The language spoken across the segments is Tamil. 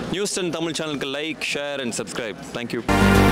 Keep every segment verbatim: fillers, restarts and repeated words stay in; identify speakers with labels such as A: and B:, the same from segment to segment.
A: நியூஸ் டென் தமிழ் சேனலுக்கு like, share and subscribe. Thank you.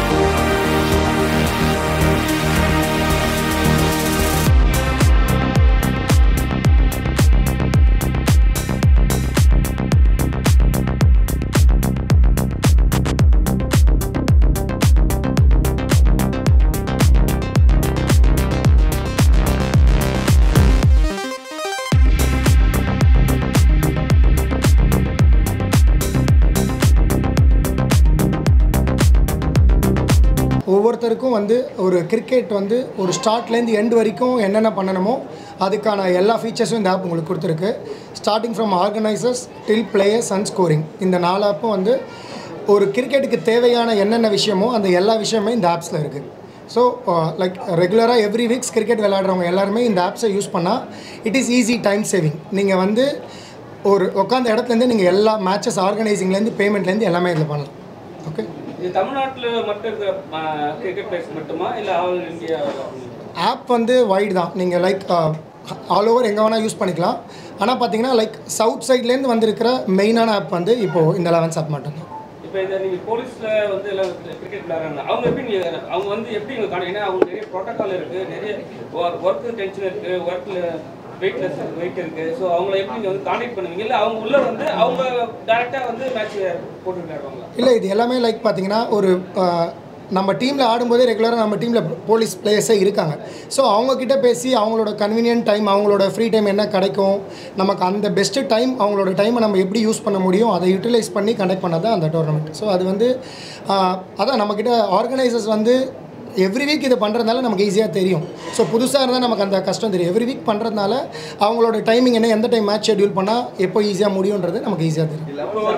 B: ஒவ்வொருத்தருக்கும் வந்து ஒரு கிரிக்கெட் வந்து ஒரு ஸ்டார்ட்லேருந்து எண்ட் வரைக்கும் என்னென்ன பண்ணணுமோ அதுக்கான எல்லா ஃபீச்சர்ஸும் இந்த ஆப் உங்களுக்கு கொடுத்துருக்கு. Starting from organisers till players and scoring, இந்த நாலு ஆப்பும் வந்து ஒரு கிரிக்கெட்டுக்கு தேவையான என்னென்ன விஷயமோ அந்த எல்லா விஷயமே இந்த ஆப்ஸில் இருக்குது. ஸோ லைக் ரெகுலராக எவ்ரி வீக்ஸ் கிரிக்கெட் விளையாடுறவங்க எல்லாருமே இந்த ஆப்ஸை யூஸ் பண்ணால் it is easy time saving. நீங்கள் வந்து ஒரு உட்காந்த இடத்துலேருந்து நீங்கள் எல்லா மேட்சஸ் ஆர்கனைசிங்லேருந்து பேமெண்ட்லேருந்து எல்லாமே இதில் பண்ணலாம். ஓகே,
C: இது தமிழ்நாட்டில் மட்டும் இருக்கிற கிரிக்கெட் பிளேயர்ஸ் மட்டுமா இல்லை ஆல் இந்தியா?
B: ஆப் வந்து வைட் தான். நீங்கள் லைக் ஆல் ஓவர் எங்கே வேணால் யூஸ் பண்ணிக்கலாம். ஆனால் பார்த்தீங்கன்னா லைக் சவுத் சைட்லேருந்து வந்திருக்கிற மெயினான ஆப் வந்து இப்போது இந்த லெவன்ஸ் ஆப் மட்டும்தான்.
C: இப்போ இதை நீங்கள் போலீஸில் வந்து எல்லாம் கிரிக்கெட் விளையாடுறாங்க, அவங்க எப்படி நீங்கள் அவங்க வந்து எப்படி நீங்கள் காணும்? ஏன்னா அவங்க நிறைய ப்ரோட்டோக்கால் இருக்குது, நிறைய ஒர்க்கு டென்ஷன் இருக்குது, ஒர்க்கில் வெயிட்லெஸ் வெயிட் இருக்குது. ஸோ அவங்கள எப்படி நீங்கள் வந்து கான்டெக்ட் பண்ணுவீங்க? இல்லை அவங்க உள்ளே வந்து அவங்க டேரெக்டாக வந்து மேட்ச் போட்டு விளையாடுவாங்களா?
B: இல்லை, இது எல்லாமே லைக் பார்த்தீங்கன்னா ஒரு நம்ம டீமில் ஆடும்போதே ரெகுலராக நம்ம டீமில் போலீஸ் பிளேயர்ஸே இருக்காங்க. ஸோ அவங்கக்கிட்ட பேசி அவங்களோட கன்வீனியன்ட் டைம், அவங்களோட ஃப்ரீ டைம் என்ன கிடைக்கும், நமக்கு அந்த பெஸ்ட்டு டைம், அவங்களோட டைமை நம்ம எப்படி யூஸ் பண்ண முடியும் அதை யூட்டிலைஸ் பண்ணி கண்டக்ட் பண்ண தான் அந்த டோர்னமெண்ட். ஸோ அது வந்து அதான் நம்மக்கிட்ட ஆர்கனைசர்ஸ் வந்து எவ்ரி வீக் இது பண்ணுறதுனால நமக்கு ஈஸியாக தெரியும். ஸோ புதுசாக இருந்தால் நமக்கு அந்த கஷ்டம் தெரியும். எவ்ரி வீக் பண்ணுறதுனால அவங்களோட டைமிங் என்ன, எந்த டைம் மேட்ச் ஷெட்யூல் பண்ணால் எப்போ ஈஸியாக முடியுன்றது நமக்கு ஈஸியாக தெரியும்.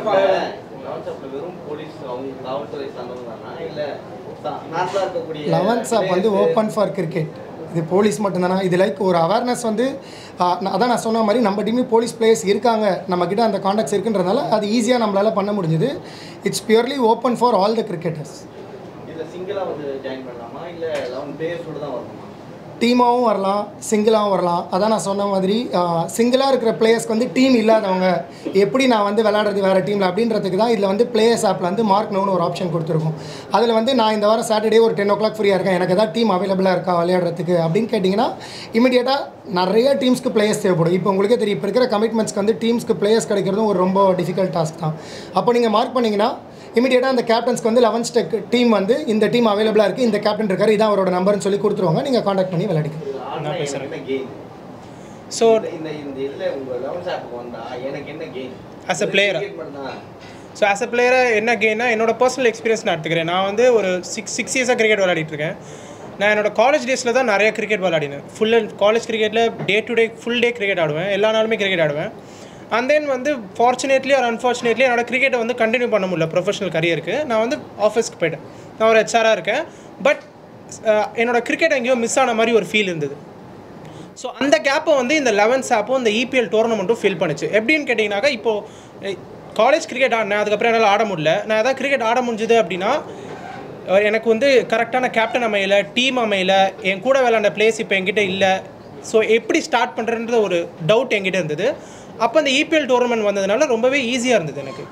B: லெவன்ஸ் ஆப் வந்து ஓப்பன் ஃபார் கிரிக்கெட், இது போலீஸ் மட்டும்தானா? இது லைக் ஒரு அவேர்னஸ் வந்து அதான் நான் சொன்ன மாதிரி நம்ம டீம்லேயும் போலீஸ் பிளேயர்ஸ் இருக்காங்க, நம்மக்கிட்ட அந்த கான்டாக்ட்ஸ் இருக்குன்றதுனால அது ஈஸியாக நம்மளால் பண்ண முடிஞ்சுது. It's purely open for all the cricketers. டீமாகவும் வரலாம், சிங்கிளாகவும் வரலாம். அதான் நான் சொன்ன மாதிரி சிங்கிளாக இருக்கிற பிளேயர்ஸ்க்கு வந்து டீம் இல்லாதவங்க எப்படி நான் வந்து விளையாடுறது வேறு டீமில் அப்படின்றதுக்கு தான் இதில் வந்து பிளேயர்ஸ் ஆப்பில் வந்து மார்க் நோன்னு ஒரு ஆப்ஷன் கொடுத்துருக்கோம். அதில் வந்து நான் இந்த வாரம் சாட்டர்டே ஒரு டென் ஓ கிளாக் ஃப்ரீயாக இருக்கேன், எனக்கு எதாவது டீம் அவைலபிளாக இருக்கா விளையாடுறதுக்கு அப்படின்னு கேட்டிங்கன்னா இமீடியட்டாக நிறைய டீம்ஸ்க்கு பிளேயர்ஸ் தேவைப்படும். இப்போ உங்களுக்கே தெரியும், இப்போ இருக்கிற கமிட்மெண்ட்ஸ்க்கு வந்து டீம்ஸ்க்கு பிளேயர்ஸ் கிடைக்கிறதும் ஒரு ரொம்ப டிஃபிகல்ட் டாஸ்க் தான். அப்போ நீங்கள் மார்க் பண்ணிங்கன்னா இமீடியட்டாக அந்த கேப்டன்ஸ்க்கு வந்து லெவன்ஸ் டெக் டீம் வந்து இந்த டீம் அவைலபிளாக இருக்குது, இந்த கேப்டன் இருக்கார், இதான் அவரோட நம்பர்னு சொல்லி கொடுத்துருவாங்க. நீங்கள் காண்டாக்ட் பண்ணி விளையாடிக்கலாம்.
D: ஸோ ஆஸ் அ பிளேயரா ஸோ ஆஸ் அ பிளேயராக என்ன கெயின்னா என்னோட பர்சனல் எக்ஸ்பீரியன்ஸ் நான் எடுத்துக்கிறேன். நான் வந்து ஒரு சிக்ஸ் சிக்ஸ் இயர்ஸாக கிரிக்கெட் விளையாடிட்டு இருக்கேன். நான் என்னோட காலேஜ் டேஸில் தான் நிறைய கிரிக்கெட் விளையாடினேன். ஃபுல் அண்ட் காலேஜ் கிரிக்கெட்டில் day to day full day cricket ஆடுவேன், எல்லா நாளுமே கிரிக்கெட் ஆடுவேன். அண்ட் தென் வந்து ஃபார்ச்சுனேட்லி ஆர் அன்ஃபார்ச்சுனேட்லி என்னோட கிரிக்கெட்டை வந்து கண்டினியூ பண்ண முடியல ப்ரொஃபஷனல் கரியருக்கு. நான் வந்து ஆஃபீஸ்க்கு போய்ட்டேன், நான் ஒரு ஹெச்ஆராக இருக்கேன். பட் என்னோடய கிரிக்கெட் எங்கேயோ மிஸ் ஆன மாதிரி ஒரு ஃபீல் இருந்தது. ஸோ அந்த கேப்பை வந்து இந்த லெவன்ஸ் ஆப்பும் இந்த இபிஎல் டோர்னமெண்ட்டும் ஃபில் பண்ணிச்சு. எப்படின்னு கேட்டிங்கனாக்கா, இப்போது காலேஜ் கிரிக்கெட் ஆடினேன், அதுக்கப்புறம் என்னால் ஆட முடியல. நான் எதாவது கிரிக்கெட் ஆட முடிஞ்சுது அப்படின்னா எனக்கு வந்து கரெக்டான கேப்டன் அமையலை, டீம் அமையலை, என் கூட விளையாண்ட பிளேஸ் இப்போ என்கிட்ட இல்லை. ஸோ எப்படி ஸ்டார்ட் பண்ணுறன்ற ஒரு டவுட் என்கிட்ட இருந்தது. அப்போ அந்த இபிஎல் டோர்னமெண்ட் வந்ததுனால ரொம்பவே ஈஸியாக இருந்தது எனக்கு.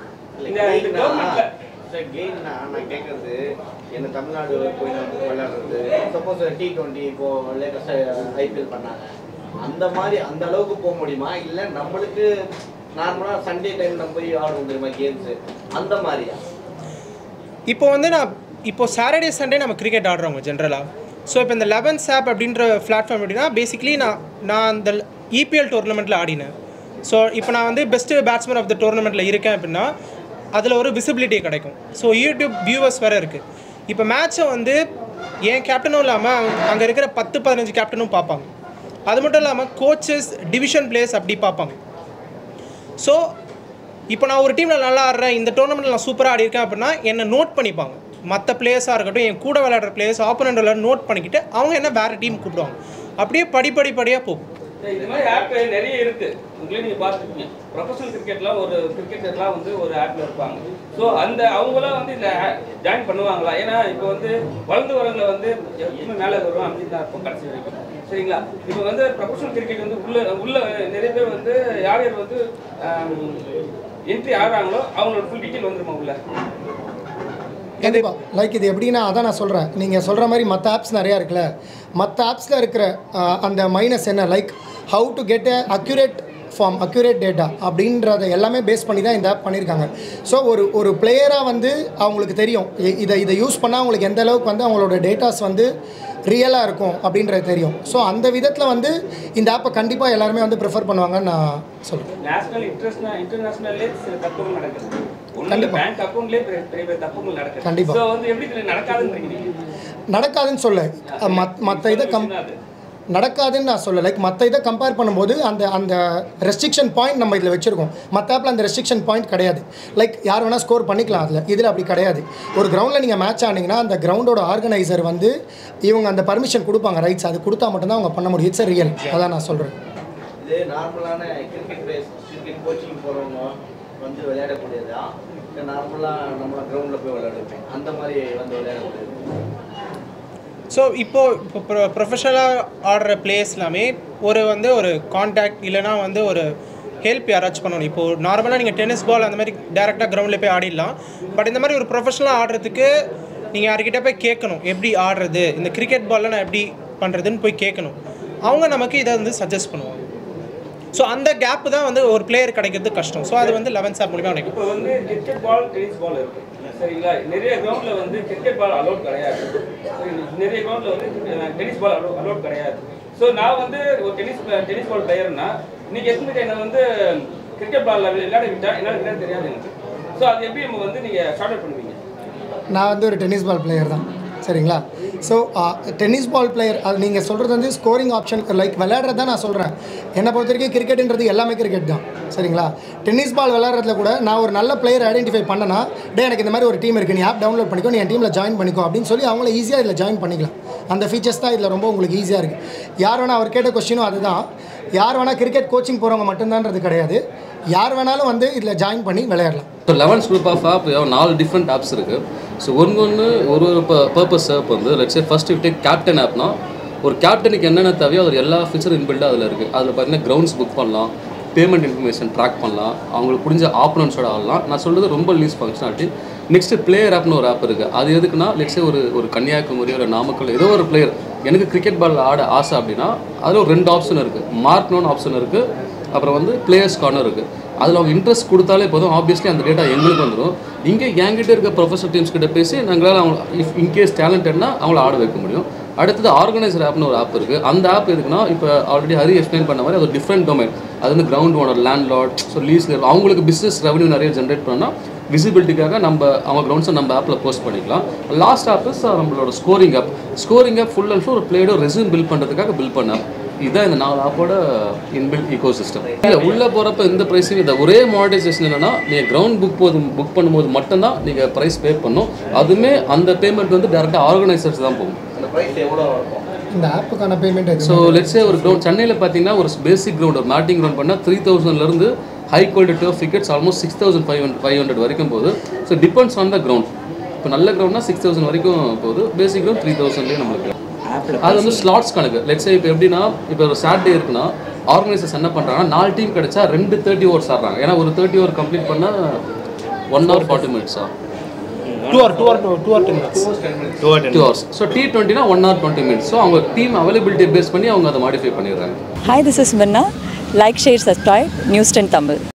E: நான் கேட்கறது என்ன தமிழ்நாடு போய் விளையாடுறது, சப்போஸ் டி டுவெண்ட்டி இப்போ லேட்டஸ்டாக ஐபிஎல் பண்ணாங்க, அந்த மாதிரி அந்த அளவுக்கு போக முடியுமா? இல்லை நம்மளுக்கு நார்மலாக சண்டே டைம் நம்ம போய் ஆடுவோம் தெரியுமா கேம்ஸு, அந்த மாதிரியா?
D: இப்போ வந்து நான் இப்போ சாட்டர்டே சண்டே நம்ம கிரிக்கெட் ஆடுறவங்க ஜென்ரலாக. ஸோ இப்போ இந்த லெவன்ஸ் ஆப் அப்படின்ற பிளாட்ஃபார்ம் எப்படின்னா பேசிக்லி நான் நான் அந்த இபிஎல் டோர்னமெண்ட்டில் ஆடினேன். ஸோ இப்போ நான் வந்து பெஸ்ட்டு பேட்ஸ்மேன் ஆஃப் த டோர்னமெண்ட்டில் இருக்கேன் அப்படின்னா அதில் ஒரு விசிபிலிட்டி கிடைக்கும். ஸோ யூடியூப் வியூவர்ஸ் வேறு இருக்குது. இப்போ மேட்ச்சை வந்து என் கேப்டனும் இல்லாமல் அங்கே இருக்கிற பத்து பதினஞ்சு கேப்டனும் பார்ப்பாங்க. அது மட்டும் இல்லாமல் கோச்சஸ், டிவிஷன் பிளேயர்ஸ் அப்படி பார்ப்பாங்க. ஸோ இப்போ நான் ஒரு டீமில் நல்லா ஆடுறேன், இந்த டோர்னமெண்ட்டில் நான் சூப்பராக ஆடிருக்கேன் அப்படின்னா என்னை நோட் பண்ணிப்பாங்க. மற்ற பிளேயர்ஸாக இருக்கட்டும், என் கூட விளையாடுற பிளேயர்ஸ், ஆப்போனண்ட் விளையாட நோட் பண்ணிக்கிட்டு அவங்க என்ன வேறு டீம் கூப்பிடுவாங்க. அப்படியே படிப்படி படியாக போகும்.
C: இது மாதிரி ஆப் நிறைய இருக்குது, உங்களே நீங்கள் பார்த்துருக்கீங்க. ப்ரொஃபஷனல் கிரிக்கெட்லாம் ஒரு கிரிக்கெட்டர்லாம் வந்து ஒரு ஆப்பில் இருப்பாங்க. ஸோ அந்த அவங்களாம் வந்து இந்த ஜாயின் பண்ணுவாங்களா? ஏன்னா இப்போ வந்து வளர்ந்து வரவங்களை வந்து எப்பவுமே மேலே வரும் அப்படின்னு தான் இருக்கும் கடைசி வரைக்கும். சரிங்களா? இப்போ வந்து ப்ரொஃபஷனல் கிரிக்கெட் வந்து உள்ள உள்ள நிறைய பேர் வந்து யார் யார் வந்து என்ட்ரி ஆடுறாங்களோ அவங்களோட ஃபுல் டீட்டெயில் வந்துருமா உள்ள?
B: கண்டிப்பாக. லைக் இது எப்படின்னா அதான் நான் சொல்கிறேன், நீங்கள் சொல்கிற மாதிரி மற்ற ஆப்ஸ் நிறையா இருக்குல்ல, மற்ற ஆப்ஸில் இருக்கிற அந்த மைனஸ் என்ன, like how to get a accurate form accurate data அப்படின்றத எல்லாமே பேஸ் பண்ணி தான் இந்த ஆப் பண்ணியிருக்காங்க. ஸோ ஒரு ஒரு பிளேயராக வந்து அவங்களுக்கு தெரியும் இதை இதை யூஸ் பண்ணால் அவங்களுக்கு எந்த அளவுக்கு வந்து அவங்களோட டேட்டாஸ் வந்து ரியலாக இருக்கும் அப்படின்றது தெரியும். ஸோ அந்த விதத்தில் வந்து இந்த ஆப்பை கண்டிப்பாக எல்லாருமே வந்து ப்ரிஃபர் பண்ணுவாங்கன்னு நான் சொல்கிறேன்.
C: நேஷனல் இன்டர்நேஷனல் இன்டர்நேஷனல்லே சில தப்புகள் நடக்குது.
B: கண்டிப்பா.
C: பேங்க் அக்கௌண்ட்லேயே பெரிய பெரிய தப்புகள் நடக்குது.
B: கண்டிப்பா.
C: ஸோ வந்து எப்படி இது நடக்காதுன்னு
B: நடக்காதுன்னு சொல்ல மத் மற்ற இதை கம் நடக்காதுன்னு நான் சொல்ல லைக் மற்ற இதை கம்பேர் பண்ணும்போது அந்த அந்த ரெஸ்ட்ரிக்ஷன் பாயிண்ட் நம்ம இதில் வச்சுருக்கோம். மற்ற ஆப்பில் அந்த ரெஸ்ட்ரிக்ஷன் பாயிண்ட் கிடையாது. லைக் யார் வேணால் ஸ்கோர் பண்ணிக்கலாம் அதில். இதில் அப்படி கிடையாது. ஒரு கிரவுண்டில் நீங்கள் மேட்ச் ஆனீங்கன்னா அந்த கிரவுண்டோட ஆர்கனைசர் வந்து இவங்க அந்த பர்மிஷன் கொடுப்பாங்க, ரைட்ஸ் அது கொடுத்தா மட்டும்தான் அவங்க பண்ண முடியும். It's real. அதான் நான் சொல்கிறேன்.
E: இது நார்மலான கிரிக்கெட் பிளேயர்ஸ் கிரிக்கெட் கோச்சிங் போகிறவங்க வந்து விளையாடக்கூடியதா இல்லை நார்மலாக நம்ம கிரவுண்டில் போய் விளையாடுவோம் அந்த மாதிரி வந்து விளையாடக்கூடியது?
D: ஸோ இப்போது இப்போ ப்ரொ ப்ரொஃபஷனலாக ஆடுற பிளேயர்ஸ் எல்லாமே ஒரு வந்து ஒரு கான்டாக்ட் இல்லைனா வந்து ஒரு ஹெல்ப் யாராச்சும் பண்ணணும். இப்போது நார்மலாக நீங்கள் டென்னிஸ் பால் அந்த மாதிரி டேரெக்டாக கிரவுண்டில் போய் ஆடிடலாம். பட் இந்த மாதிரி ஒரு ப்ரொஃபஷனலாக ஆடுறதுக்கு நீங்கள் யார்கிட்ட போய் கேட்கணும், எப்படி ஆடுறது, இந்த கிரிக்கெட் பாலில் நான் எப்படி பண்ணுறதுன்னு போய் கேட்கணும். அவங்க நமக்கு இதை வந்து சஜஸ்ட் பண்ணுவாங்க. ஸோ அந்த கேப்பு தான் வந்து ஒரு பிளேயர் கிடைக்கிறது கஷ்டம். ஸோ அது வந்து லெவன்ஸ் ஆப் மூலிமா கிடைக்கும்.
C: இப்போ வந்து கிரிக்கெட் பால் டென்னிஸ் பால் இருக்குது சரிங்களா. நிறைய கிரவுண்டில் வந்து கிரிக்கெட் பால் அலோட் கிடையாது. நிறைய கிரவுண்டில் வந்து டென்னிஸ் பால் அலோ அலோட் கிடையாது. ஸோ நான் வந்து ஒரு டென்னிஸ் டென்னிஸ் பால் பிளேயர்னா நீங்கள் எஸ்மிட்ட என்னை வந்து கிரிக்கெட் பாலில் விளையாட விட்டா என்னால் விளையாட தெரியாது எனக்கு. ஸோ அது எப்படி நம்ம வந்து நீங்கள் ஷார்ட் அவுட் பண்ணுவீங்க?
B: நான் வந்து ஒரு டென்னிஸ் பால் பிளேயர் தான் சரிங்களா. ஸோ டென்னிஸ் பால் பிளேயர் அது நீங்கள் சொல்கிறது வந்து ஸ்கோரிங் ஆப்ஷன் லைக் விளையாடுறது தான் நான் சொல்கிறேன். என்னை பொறுத்த வரைக்கும் கிரிக்கெட்டுன்றது எல்லாமே கிரிக்கெட் தான் சரிங்களா. டென்னிஸ் பால் விளையாடுறதுல கூட நான் ஒரு நல்ல பிளேயர் ஐடென்டிஃபை பண்ணனா, டே எனக்கு இந்த மாதிரி ஒரு டீம் இருக்குது, நீ ஆப் டவுன்லோட் பண்ணிக்கோ, நீ என் டீமில் ஜாயின் பண்ணிக்கோ அப்படின்னு சொல்லி அவங்கள ஈஸியாக இதில் ஜாயின் பண்ணிக்கலாம். அந்த ஃபீச்சர்ஸ் தான் இதில் ரொம்ப உங்களுக்கு ஈஸியாக இருக்குது. யார் வேணால் அவர் கேட்ட கொஸ்டினும் அதுதான், யார் வேணால் கிரிக்கெட் கோச்சிங் போகிறவங்க மட்டும்தான்றது கிடையாது, யார் வேணாலும் வந்து இதில் ஜாயின் பண்ணி விளையாடலாம்.
F: So elevens group of app நாலு டிஃப்ரெண்ட் ஆப்ஸ் இருக்குது. ஸோ ஒன்று ஒன்று ஒரு ஒரு பர்பஸ் ஆப் வந்து லெட்ஸ் சே ஃபஸ்ட்டு விட்டு கேப்டன் ஆப்னா ஒரு கேப்டனுக்கு என்னென்ன தேவையோ அது எல்லா ஃபீச்சரும் இன்பில்டாக அதில் இருக்குது. அதில் பார்த்தீங்கன்னா கிரவுண்ட்ஸ் புக் பண்ணலாம், பேமெண்ட் இன்ஃபர்மேஷன் ட்ராக் பண்ணலாம், அவங்களுக்கு புரிஞ்ச ஆப்பனன்ஸோட ஆடலாம். நான் சொல்கிறது ரொம்ப லீஸ் ஃபங்க்ஷனாலிட்டி. நெக்ஸ்ட்டு பிளேயர் ஆப்னு ஒரு ஆப் இருக்குது. அது எதுக்குன்னா லெட்ஸே ஒரு ஒரு கன்னியாகுமரி ஒரு நாமக்கல் ஏதோ ஒரு பிளேயர் எனக்கு கிரிக்கெட் பால் ஆட ஆசை அப்படின்னா அதில் ஒரு ரெண்டு ஆப்ஷன் இருக்குது. மார்க்னோன்னு ஆப்ஷன் இருக்குது, அப்புறம் வந்து பிளேயர்ஸ் கார்னர் இருக்குது. அதில் அவங்க இன்ட்ரெஸ்ட் கொடுத்தாலே போதும், ஆப்வியஸ்லி அந்த டேட்டா எங்களுக்கு வந்துடும். இங்கே என்கிட்ட இருக்க ப்ரொஃபஷனல் டீம்ஸ் கிட்ட பேசி நாங்களால் அவங்க இஃப் இன்கேஸ் டேலண்டட்னா அவங்கள ஆட வைக்க முடியும். அடுத்தது ஆர்கனைசர் ஆப்னு ஒரு ஆப் இருக்குது. அந்த ஆப் எதுக்குன்னா இப்போ ஆல்ரெடி ஹரி எக்ஸ்பிளைன் பண்ண மாதிரி அது ஒரு டிஃப்ரெண்ட் டொமைன். அது வந்து ground owner, landlord, so least அவங்களுக்கு பிஸ்னஸ் ரெவன்யூ நிறைய ஜென்ரேட் பண்ணால் விசிபிலிட்டிக்காக நம்ம அவங்க கிரவுண்ட்ஸை நம்ம ஆப்பில் போஸ்ட் பண்ணிக்கலாம். லாஸ்ட் ஆப் இஸ் நம்மளோட scoring app. Scoring app full and full ஒரு பிளேயரோட ரெஸ்யூம் பில்ட் பண்ணுறதுக்காக பில்ட் பண்ண இதுதான் இந்த நாலு ஆப்போட இன்பில்ட் ஈகோ சிஸ்டம். இல்லை உள்ளே போகிறப்ப இந்த ப்ரைஸும் இந்த ஒரே மானிட்டைசேஷன் என்னென்னா நீங்கள் கிரவுண்ட் புக் போது புக் பண்ணும்போது மட்டும்தான் நீங்கள் ப்ரைஸ் பே பண்ணணும். அதுவுமே அந்த பேமெண்ட் வந்து டேரெக்டாக ஆர்கனைசர்ஸ் தான் போகும்.
E: அந்த ப்ரைஸ் எவ்வளோ இருக்கும்
B: இந்த ஆப்புக்கான பேமெண்ட்?
F: ஸோ லெட்ஸே ஒரு கிரவுண்ட் சென்னையில் பார்த்தீங்கன்னா ஒரு பேசிக் கிரவுண்ட் ஒரு மேட்டிங் கிரவுண்ட் பண்ணால் த்ரீ தௌசண்ட்லேருந்து high quality of wickets almost six thousand five hundred five hundred வரைக்கும் போகுது. So depends on the ground. இப்போ நல்ல கிரவுண்ட்னா சிக்ஸ் தௌசண்ட் வரைக்கும் போகுது, பேசிக் கிரவுண்ட் த்ரீ தௌசண்ட்லேயே நம்மளுக்கு. அது வந்து ஸ்லாட்ஸ் கணக்கு. லெட்ஸே இப்போ எப்படின்னா இப்போ ஒரு சாட்டர்டே இருக்குன்னா ஆர்கனைசர்ஸ் என்ன பண்ணுறாங்கன்னா நாலு டீம் கிடைச்சா ரெண்டு தேர்ட்டி ஓவர்ஸ் ஆடுறாங்க. ஏன்னா ஒரு தேர்ட்டி ஓவர் கம்ப்ளீட் பண்ணால் ஒன் ஹவர் ஃபார்ட்டி மினிட்ஸா
D: two hour two hour two hour ten minutes
F: two hours. So T டுவெண்ட்டினா one hour twenty minutes. So அவங்க டீம் அவைலபிலிட்டி பேஸ் பண்ணி அவங்க அதை மாடிஃபை பண்ணிடுறாங்க.
G: Hi, this is Minna. Like, share, subscribe, News ten Tamil.